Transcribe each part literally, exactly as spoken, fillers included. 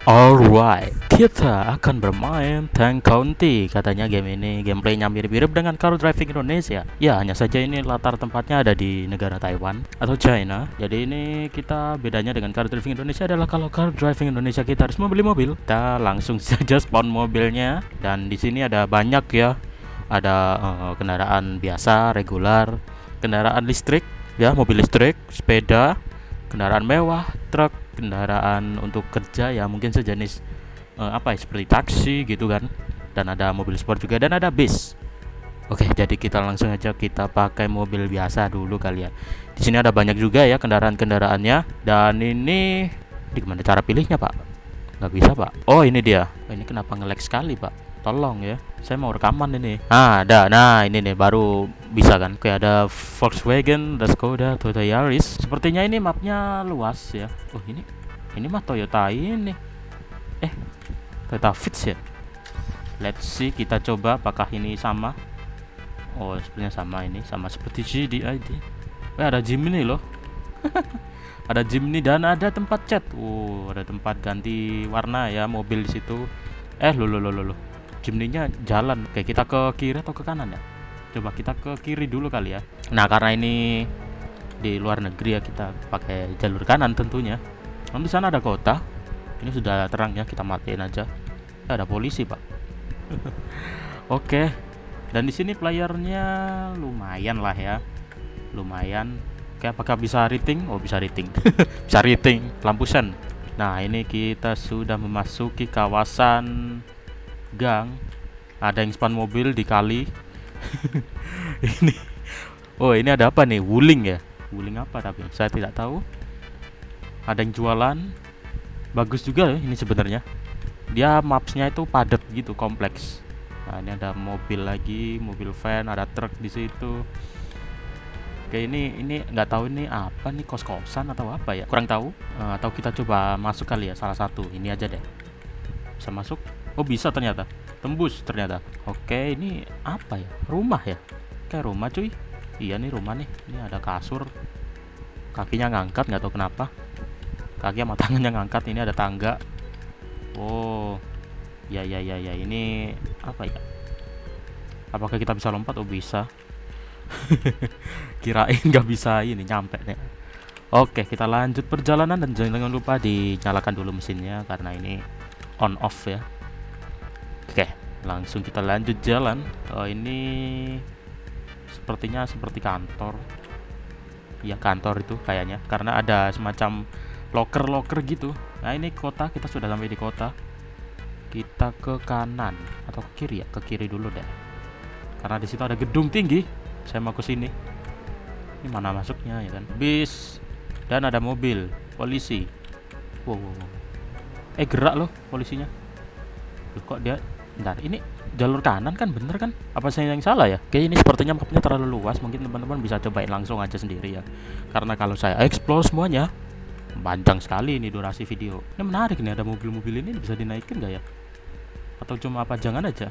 Alright, kita akan bermain Tank County. Katanya game ini gameplaynya mirip-mirip dengan Car Driving Indonesia. Ya, hanya saja ini latar tempatnya ada di negara Taiwan atau China. Jadi ini kita bedanya dengan Car Driving Indonesia adalah kalau Car Driving Indonesia kita harus membeli mobil. Kita langsung saja spawn mobilnya. Dan di sini ada banyak ya. Ada uh, kendaraan biasa, regular, kendaraan listrik, ya mobil listrik, sepeda, kendaraan mewah, truk, kendaraan untuk kerja ya mungkin sejenis uh, apa ya seperti taksi gitu kan, dan ada mobil sport juga dan ada bis. Oke, jadi kita langsung aja kita pakai mobil biasa dulu kali ya. Di sini ada banyak juga ya kendaraan-kendaraannya, dan ini di mana cara pilihnya pak? Nggak bisa pak. Oh ini dia. Oh, ini kenapa nge-lag sekali pak? Tolong ya, saya mau rekaman ini. Ah, ada. Nah, ini nih baru bisa kan. Kayak ada Volkswagen, ada Skoda, Toyota Yaris. Sepertinya ini mapnya luas ya. Oh, ini ini mah Toyota ini. Eh, Toyota Vitz ya. Let's see, kita coba apakah ini sama. Oh, sepertinya sama ini, sama seperti G D I D. Eh, ada Jimny loh. Ada Jimny dan ada tempat cat. Oh, ada tempat ganti warna ya mobil di situ. Eh, lo lo lo lo. Jimny-nya jalan. Oke, kita ke kiri atau ke kanan ya? Coba kita ke kiri dulu kali ya. Nah, karena ini di luar negeri ya, kita pakai jalur kanan tentunya. Di sana ada kota. Ini sudah terang ya, kita matiin aja. Eh, ada polisi, Pak. Oke. Dan di sini playernya lumayan lah ya. Lumayan. Oke, apakah bisa rating? Oh, bisa rating. Bisa rating. Lampu sen. Nah, ini kita sudah memasuki kawasan gang. Ada yang spawn mobil di kali. Ini. Oh, ini ada apa nih? Wuling ya? Wuling apa tapi? Saya tidak tahu. Ada yang jualan. Bagus juga ya ini sebenarnya. Dia mapsnya itu padat gitu, kompleks. Nah, ini ada mobil lagi, mobil van, ada truk di situ. Oke, ini ini nggak tahu ini apa nih, kos-kosan atau apa ya? Kurang tahu. Uh, atau kita coba masuk kali ya, salah satu. Ini aja deh. Bisa masuk? Oh, bisa ternyata. Tembus ternyata. Oke, ini apa ya? Rumah ya? Kayak rumah cuy. Iya nih rumah nih. Ini ada kasur. Kakinya ngangkat, nggak tahu kenapa. Kaki sama tangannya ngangkat. Ini ada tangga. Oh. Ya ya ya ya. Ini apa ya? Apakah kita bisa lompat? Oh, bisa. Kirain nggak bisa ini nyampe nih. Oke, kita lanjut perjalanan dan jangan lupa dinyalakan dulu mesinnya karena ini on off ya. Oke, langsung kita lanjut jalan. Oh, ini sepertinya seperti kantor. Ya, kantor itu kayaknya karena ada semacam loker-loker gitu. Nah, ini kota, kita sudah sampai di kota. Kita ke kanan atau ke kiri ya? Ke kiri dulu deh. Karena di situ ada gedung tinggi. Saya mau ke sini. Ini mana masuknya ya kan? Bis dan ada mobil polisi. Wow, wow, wow. Eh, gerak loh polisinya. Loh, kok dia bentar, ini jalur kanan kan, bener kan? Apa saya yang salah ya? Oke, ini sepertinya mapnya terlalu luas. Mungkin teman-teman bisa cobain langsung aja sendiri ya. Karena kalau saya explore semuanya panjang sekali ini durasi video. Ini menarik nih, ada mobil-mobil ini bisa dinaikin gak ya? Atau cuma apa jangan aja?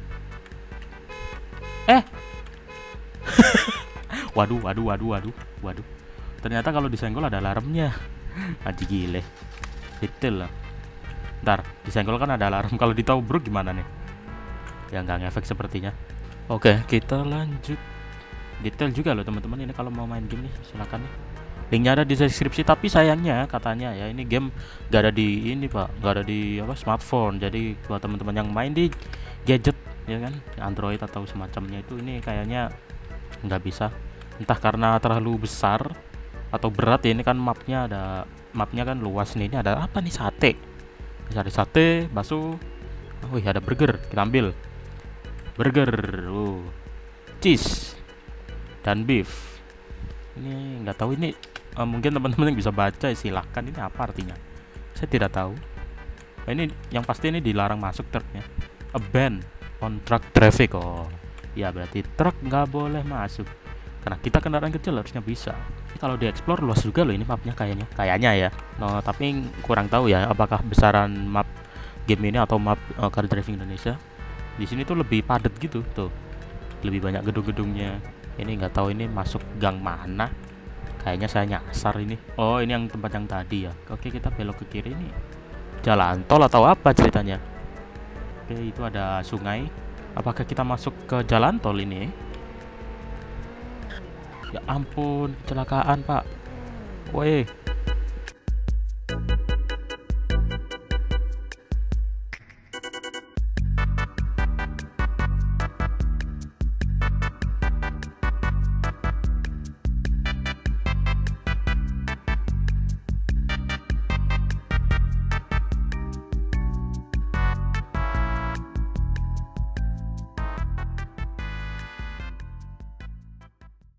Eh waduh, waduh, waduh, waduh, waduh. Ternyata kalau disenggol ada alarmnya. Aji gile. Detail lah. Ntar, disenggol kan ada alarm. Kalau ditabruk gimana nih? Ya nggak ngefek sepertinya. Oke, kita lanjut. Detail juga loh teman-teman ini kalau mau main game nih, silakan nih. Linknya ada di deskripsi. Tapi sayangnya katanya ya ini game nggak ada di ini pak, nggak ada di apa smartphone. Jadi buat teman-teman yang main di gadget ya kan, Android atau semacamnya itu, ini kayaknya nggak bisa. Entah karena terlalu besar atau berat ya. Ini kan mapnya ada, mapnya kan luas nih. Ini ada apa nih, sate. Cari sate, bakso. Oh, wih, ada burger, kita ambil burger. Oh, cheese dan beef. Ini nggak tahu ini. Uh, mungkin teman-teman yang bisa baca ya, silahkan. Ini apa artinya? Saya tidak tahu. Nah, ini yang pasti ini dilarang masuk truknya. A ban on truck traffic. Oh, ya berarti truk nggak boleh masuk. Karena kita kendaraan kecil harusnya bisa. Kalau di explore luas juga loh ini mapnya kayaknya. Kayaknya ya. No, tapi kurang tahu ya apakah besaran map game ini atau map uh, Car Driving Indonesia. Di sini tuh lebih padat gitu tuh. Lebih banyak gedung-gedungnya. Ini nggak tahu ini masuk gang mana. Kayaknya saya nyasar ini. Oh, ini yang tempat yang tadi ya. Oke, kita belok ke kiri ini. jalan tol atau apa ceritanya? Oke, itu ada sungai. Apakah kita masuk ke jalan tol ini? Ya ampun, kecelakaan, Pak. Woi,